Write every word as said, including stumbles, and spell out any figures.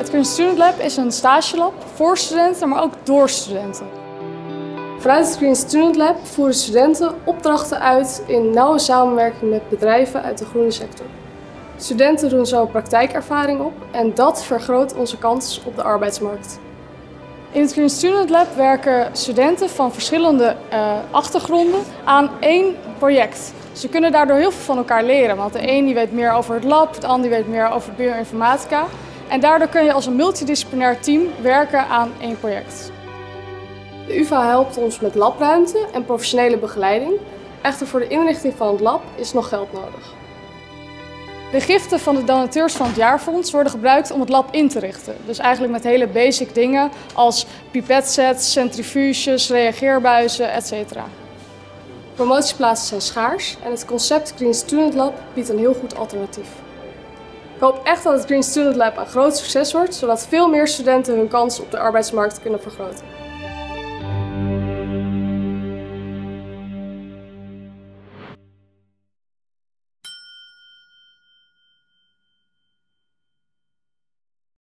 Het Green Student Lab is een stagelab voor studenten, maar ook door studenten. Vanuit het Green Student Lab voeren studenten opdrachten uit in nauwe samenwerking met bedrijven uit de groene sector. Studenten doen zo praktijkervaring op en dat vergroot onze kans op de arbeidsmarkt. In het Green Student Lab werken studenten van verschillende uh, achtergronden aan één project. Ze kunnen daardoor heel veel van elkaar leren, want de een die weet meer over het lab, de ander die weet meer over bioinformatica. En daardoor kun je als een multidisciplinair team werken aan één project. De U vA helpt ons met labruimte en professionele begeleiding. Echter voor de inrichting van het lab is nog geld nodig. De giften van de donateurs van het jaarfonds worden gebruikt om het lab in te richten. Dus eigenlijk met hele basic dingen als pipetsets, centrifuges, reageerbuizen, et cetera. Promotieplaatsen zijn schaars en het concept Green Student Lab biedt een heel goed alternatief. Ik hoop echt dat het Green Student Lab een groot succes wordt, zodat veel meer studenten hun kans op de arbeidsmarkt kunnen vergroten.